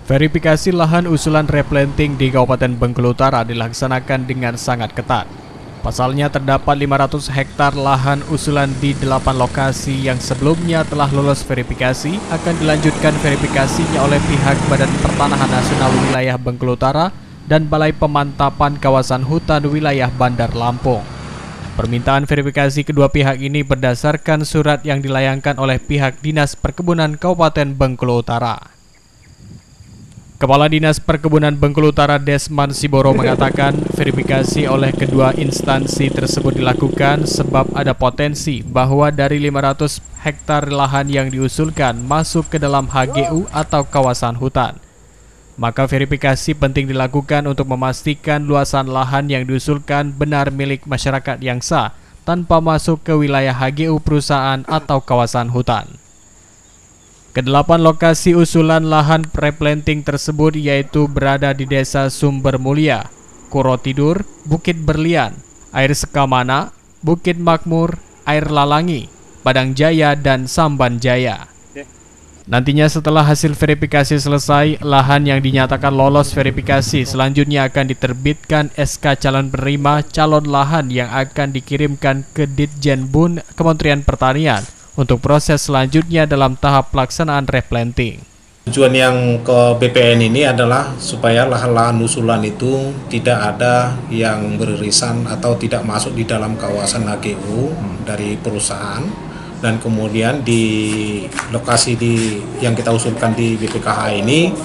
Verifikasi lahan usulan replanting di Kabupaten Bengkulu Utara dilaksanakan dengan sangat ketat. Pasalnya terdapat 500 hektar lahan usulan di 8 lokasi yang sebelumnya telah lolos verifikasi akan dilanjutkan verifikasinya oleh pihak Badan Pertanahan Nasional Wilayah Bengkulu Utara dan Balai Pemantapan Kawasan Hutan Wilayah Bandar Lampung. Permintaan verifikasi kedua pihak ini berdasarkan surat yang dilayangkan oleh pihak Dinas Perkebunan Kabupaten Bengkulu Utara. Kepala Dinas Perkebunan Bengkulu Utara Desman Siboro mengatakan verifikasi oleh kedua instansi tersebut dilakukan sebab ada potensi bahwa dari 500 hektar lahan yang diusulkan masuk ke dalam HGU atau kawasan hutan. Maka verifikasi penting dilakukan untuk memastikan luasan lahan yang diusulkan benar milik masyarakat yang sah tanpa masuk ke wilayah HGU perusahaan atau kawasan hutan. Kedelapan lokasi usulan lahan replanting tersebut yaitu berada di Desa Sumber Mulia, Kuro Tidur, Bukit Berlian, Air Sekamana, Bukit Makmur, Air Lalangi, Padang Jaya, dan Samban Jaya. Nantinya setelah hasil verifikasi selesai, lahan yang dinyatakan lolos verifikasi selanjutnya akan diterbitkan SK calon penerima calon lahan yang akan dikirimkan ke Ditjenbun Kementerian Pertanian untuk proses selanjutnya dalam tahap pelaksanaan replanting. Tujuan yang ke BPN ini adalah supaya lahan-lahan usulan itu tidak ada yang beririsan atau tidak masuk di dalam kawasan HGU dari perusahaan, dan kemudian di lokasi yang kita usulkan di BPKH ini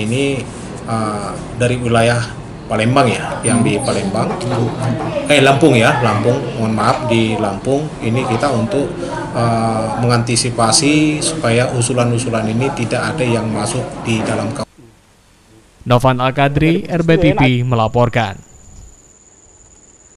dari wilayah Palembang ya, yang di Palembang, Lampung ya, mohon maaf, di Lampung ini kita untuk mengantisipasi supaya usulan-usulan ini tidak ada yang masuk di dalam kawasan. Novan Al-Kadri, RBTV melaporkan.